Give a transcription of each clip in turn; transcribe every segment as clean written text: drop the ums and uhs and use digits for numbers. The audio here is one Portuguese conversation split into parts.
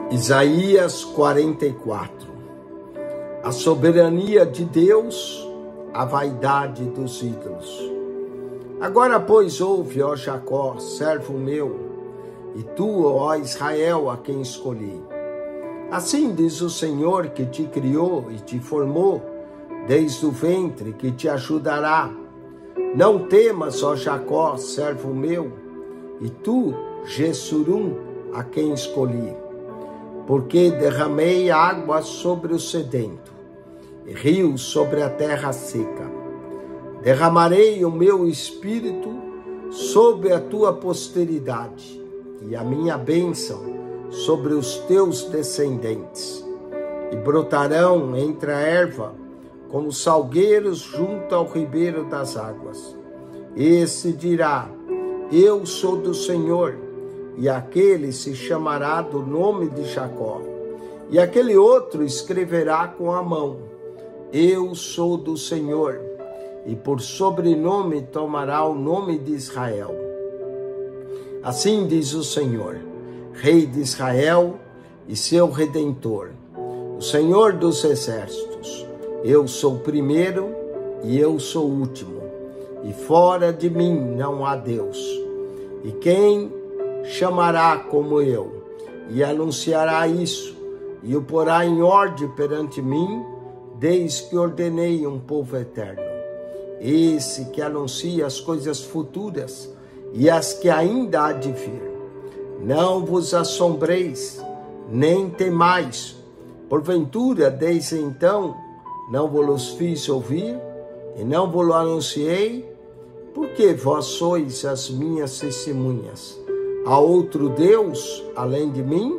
Isaías 44. A soberania de Deus, a vaidade dos ídolos. Agora, pois, ouve, ó Jacó, servo meu, e tu, ó Israel, a quem escolhi. Assim diz o Senhor que te criou e te formou, desde o ventre, que te ajudará. Não temas, ó Jacó, servo meu, e tu, Jessurum, a quem escolhi. Porque derramei água sobre o sedento, e rios sobre a terra seca. Derramarei o meu espírito sobre a tua posteridade, e a minha bênção sobre os teus descendentes. E brotarão entre a erva, como salgueiros junto ao ribeiro das águas. Esse dirá: eu sou do Senhor, e aquele se chamará do nome de Jacó. E aquele outro escreverá com a mão: eu sou do Senhor, e por sobrenome tomará o nome de Israel. Assim diz o Senhor, Rei de Israel e seu Redentor, o Senhor dos exércitos: eu sou o primeiro e eu sou o último, e fora de mim não há Deus. E quem chamará como eu, e anunciará isso, e o porá em ordem perante mim, desde que ordenei um povo eterno. Esse que anuncia as coisas futuras e as que ainda há de vir. Não vos assombreis, nem temais, porventura desde então não vos fiz ouvir, e não vos anunciei, porque vós sois as minhas testemunhas. Há outro Deus além de mim?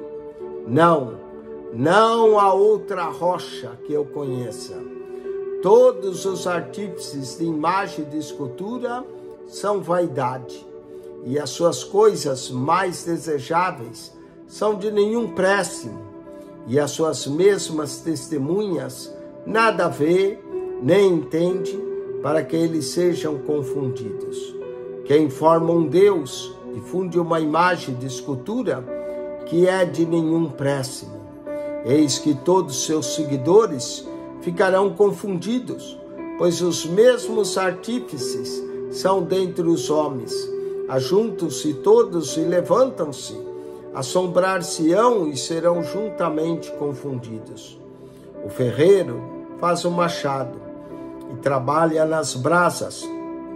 Não há outra rocha que eu conheça. Todos os artífices de imagem e de escultura são vaidade, e as suas coisas mais desejáveis são de nenhum préstimo, e as suas mesmas testemunhas nada vê, nem entende, para que eles sejam confundidos. Quem forma um Deus e funde uma imagem de escultura que é de nenhum préstimo, eis que todos seus seguidores ficarão confundidos, pois os mesmos artífices são dentre os homens. Ajuntam-se todos e levantam-se, assombrar-se-ão e serão juntamente confundidos. O ferreiro faz o machado e trabalha nas brasas,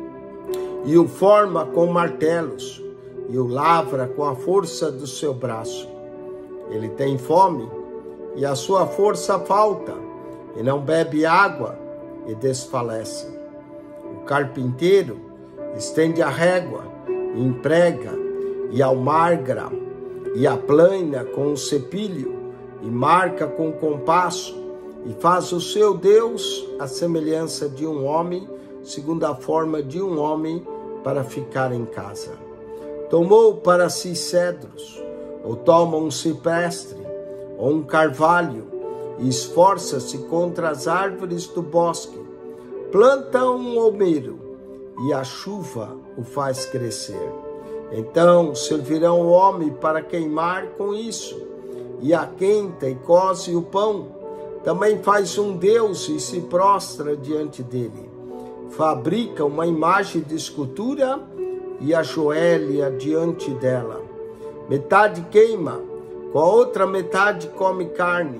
e o forma com martelos, e o lavra com a força do seu braço. Ele tem fome, e a sua força falta, e não bebe água, e desfalece. O carpinteiro estende a régua, e emprega, e almagra, e aplana com o cepilho, e marca com o compasso, e faz o seu Deus a semelhança de um homem, segundo a forma de um homem, para ficar em casa. Tomou para si cedros, ou toma um cipreste, ou um carvalho, e esforça-se contra as árvores do bosque. Planta um almeiro, e a chuva o faz crescer. Então servirão o homem para queimar com isso, e aquenta e coze o pão. Também faz um Deus e se prostra diante dele. Fabrica uma imagem de escultura e ajoelha diante dela. Metade queima, com a outra metade come carne,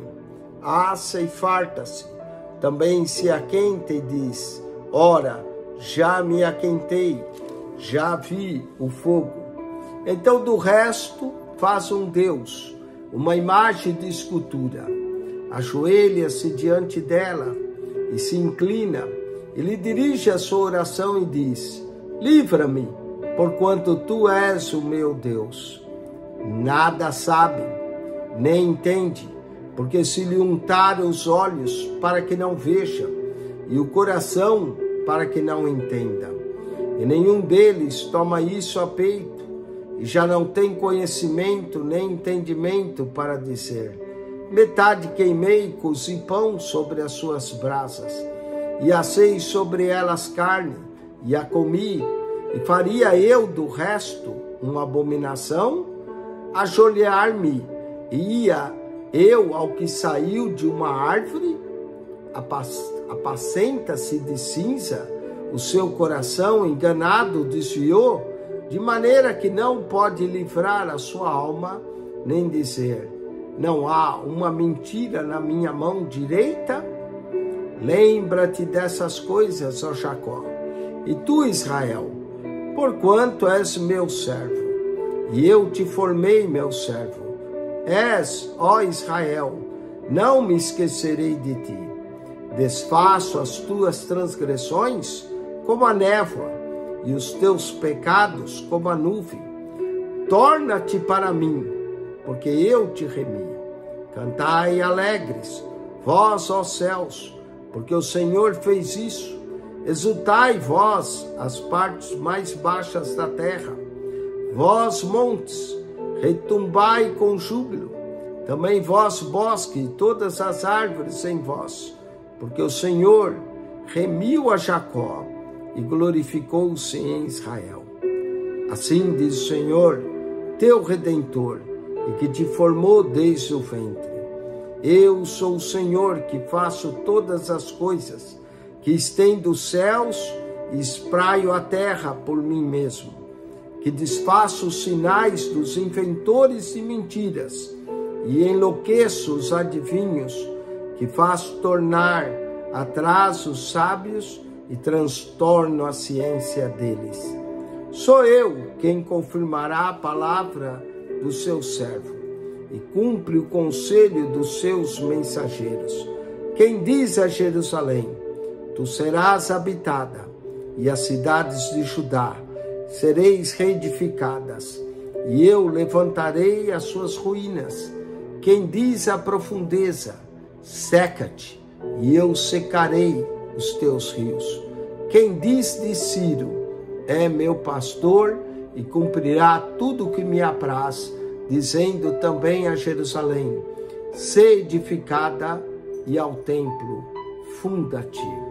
assa e farta-se. Também se aquenta e diz: ora, já me aquentei, já vi o fogo. Então do resto faz um Deus, uma imagem de escultura. Ajoelha-se diante dela e se inclina, e lhe dirige a sua oração e diz: livra-me, porquanto tu és o meu Deus. Nada sabe, nem entende, porque se lhe untaram os olhos para que não veja, e o coração para que não entenda. E nenhum deles toma isso a peito, e já não tem conhecimento nem entendimento para dizer: metade queimei e cozi pão sobre as suas brasas, e assei sobre elas carne, e a comi, e faria eu do resto uma abominação? Ajoelhar-me e ia Eu, ao que saiu de uma árvore, apacenta-se de cinza, o seu coração enganado desviou, de maneira que não pode livrar a sua alma, nem dizer, não há uma mentira na minha mão direita? Lembra-te dessas coisas, ó Jacó, e tu, Israel, porquanto és meu servo, e eu te formei meu servo. És, ó Israel, não me esquecerei de ti. Desfaço as tuas transgressões como a névoa, e os teus pecados como a nuvem. Torna-te para mim, porque eu te remi. Cantai alegres, vós, ó céus, porque o Senhor fez isso. Exultai vós, as partes mais baixas da terra. Vós, montes, retumbai com júbilo. Também vós, bosque, e todas as árvores em vós, porque o Senhor remiu a Jacó e glorificou-se em Israel. Assim diz o Senhor, teu Redentor, e que te formou desde o ventre. Eu sou o Senhor que faço todas as coisas, que estendo os céus e espraio a terra por mim mesmo, que desfaço os sinais dos inventores de mentiras e enlouqueço os adivinhos, que faço tornar atrás os sábios e transtorno a ciência deles. Sou eu quem confirmará a palavra do seu servo e cumpre o conselho dos seus mensageiros. Quem diz a Jerusalém, tu serás habitada, e as cidades de Judá sereis reedificadas, e eu levantarei as suas ruínas. Quem diz à profundeza, seca-te, e eu secarei os teus rios. Quem diz de Ciro, é meu pastor e cumprirá tudo o que me apraz, dizendo também a Jerusalém, sê edificada, e ao templo funda-te.